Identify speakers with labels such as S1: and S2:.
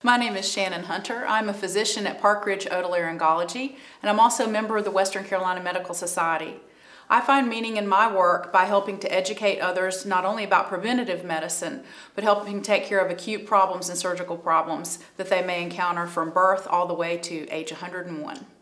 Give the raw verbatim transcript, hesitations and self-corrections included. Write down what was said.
S1: My name is Shannon Hunter. I'm a physician at Park Ridge Otolaryngology, and I'm also a member of the Western Carolina Medical Society. I find meaning in my work by helping to educate others not only about preventative medicine, but helping take care of acute problems and surgical problems that they may encounter from birth all the way to age one hundred and one.